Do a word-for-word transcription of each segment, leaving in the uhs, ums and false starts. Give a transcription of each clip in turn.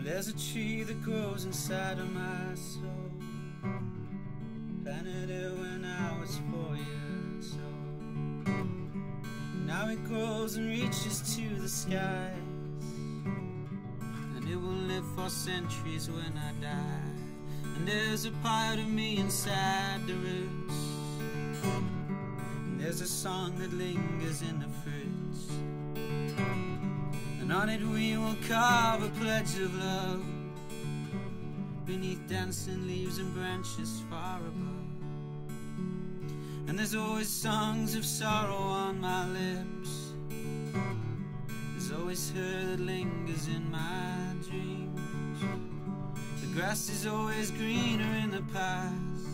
Well, there's a tree that grows inside of my soul, planted it when I was four years old. Now it grows and reaches to the skies, and it will live for centuries when I die. And there's a part of me inside the roots, and there's a song that lingers in the fruits, and on it we will carve a pledge of love beneath dancing leaves and branches far above. And there's always songs of sorrow on my lips, there's always her that lingers in my dreams. The grass is always greener in the past,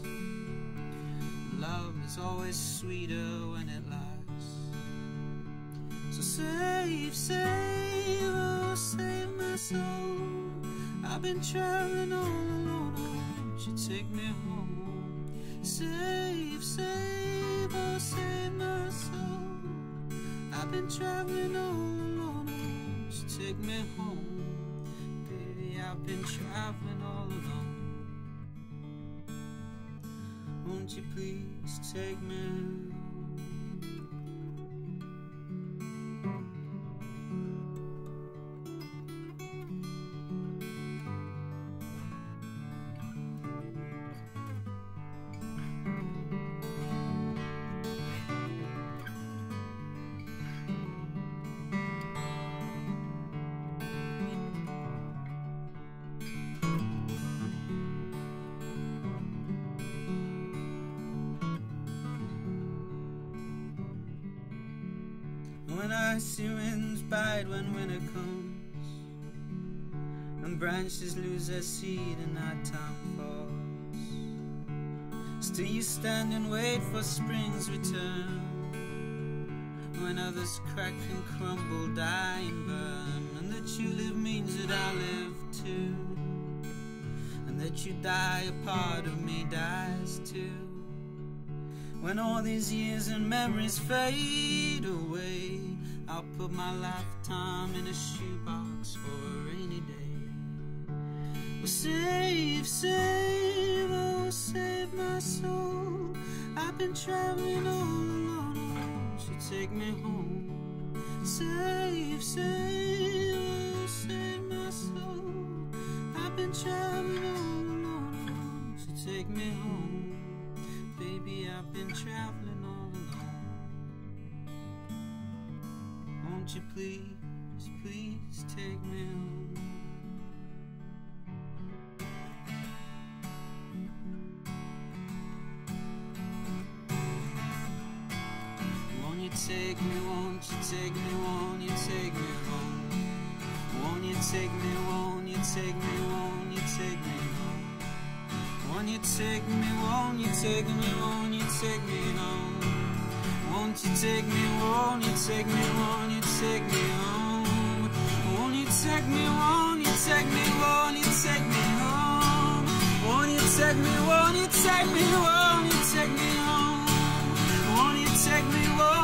love is always sweeter when it lasts. So save, save, oh save my soul, I've been traveling all alone, oh won't you take me home. Save, save, oh save my soul, I've been traveling all alone, oh won't you take me home. Baby, I've been traveling all alone, won't you please take me home. When I see winds bite when winter comes, and branches lose their seed and nighttime falls, still you stand and wait for spring's return, when others crack and crumble, die and burn. And that you live means that I live too, and that you die, a part of me dies too. When all these years and memories fade away, I'll put my lifetime in a shoebox for a rainy day. Well, save, save, oh save my soul, I've been traveling all alone, oh won't you take me home. Save, save, oh save my soul, I've been traveling all alone, oh won't you take me home. Baby, I've been traveling all alone, won't you please, please take me home. Won't you take me, won't you take me, won't you take me home. Won't you take me, won't you take me, won't you take me home. Won't you take me, won't you take me, won't you take me home. Won't you take me, won't you take me, won't you take me home. Won't you take me, won't you take me, won't you take me home. Won't you take me, won't you take me, won't you take me home. Won't you take me, won't